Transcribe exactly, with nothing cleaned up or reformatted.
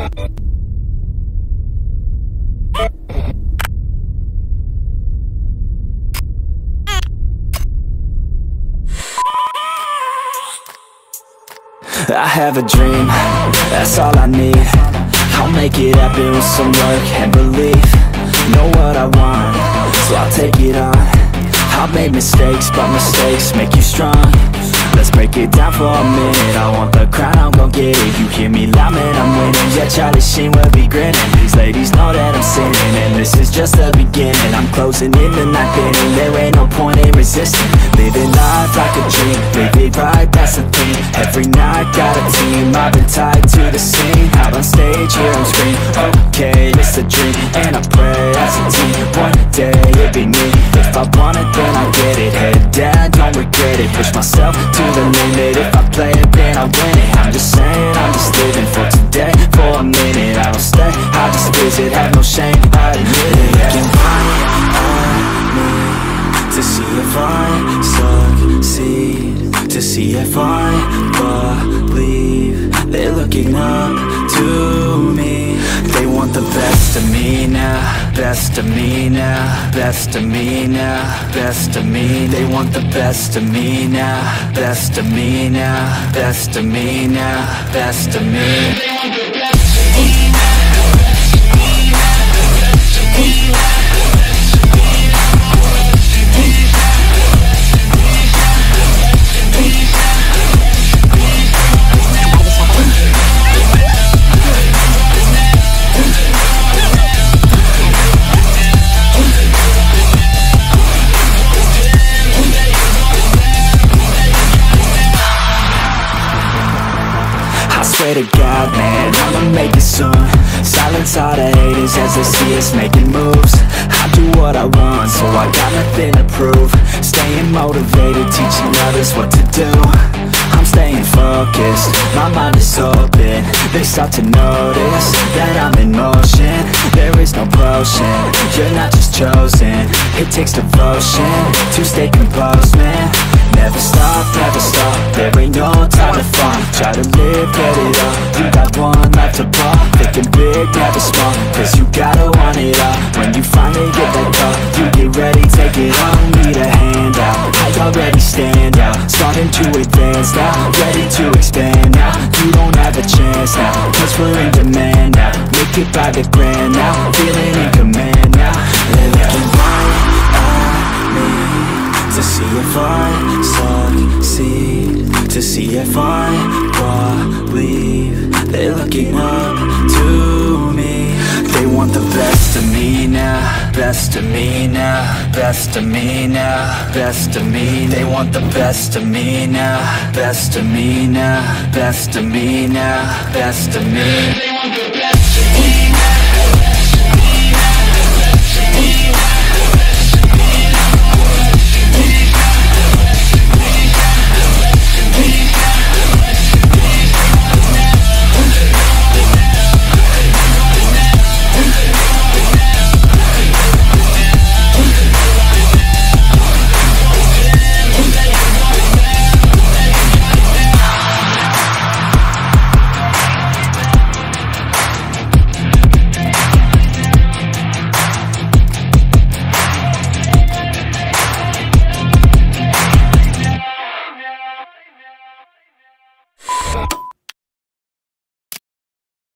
I have a dream, that's all I need. I'll make it happen with some work and belief. Know what I want, so I'll take it on. I've made mistakes, but mistakes make you strong. Let's break it down for a minute. I want the crown, I'm gon' get it. You hear me loud, man, I'm winning. Yeah, Charlie Sheen will be grinning. These ladies know that I'm sinning, and this is just the beginning. I'm closing in the ninth inning, there ain't no point in resisting. Living life like a dream, live it right, that's the thing. Every night, got a team, I've been tied to the scene. Out on stage, hear them scream, okay, it's a dream. And I pray as a team, one day it'll be me. If I want it, then I get it. Head down, don't regret it. Push myself to the limit. If I play it, then I win it. I'm just saying, I'm just living for today. For a minute, I don't stay, I just visit. Have no shame, I admit it. Looking right at me to see if I succeed, to see if I believe. They're looking up to me. They want the best of me now, best of me now, best of me now, best of me. They want the best of me now, best of me now, best of me now, best of me. They want the best of me now. Swear to God, man, I'ma make it soon. Silence all the haters as they see us making moves. I do what I want, so I got nothing to prove. Staying motivated, teaching others what to do. I'm staying focused, my mind is open. They start to notice that I'm in motion. There is no potion, you're not just chosen. It takes devotion to stay composed, man. Never stop, never stop, there ain't no time to fall. Try to live, get it up, you got one life to ball. Thinking big, never small, cause you gotta want it all. When you finally get that call, you get ready, take it on. Need a hand out, I already stand out. Starting to advance now, ready to expand now. You don't have a chance now, cause we're in demand now. Make it by the grand now, feeling in command now. They're looking right at me to see if I succeed, to see if I believe. They're looking up to me. They want the best of me now, best of me now, best of me now, best of me. They want the best of me now, best of me now, best of me now, best of me.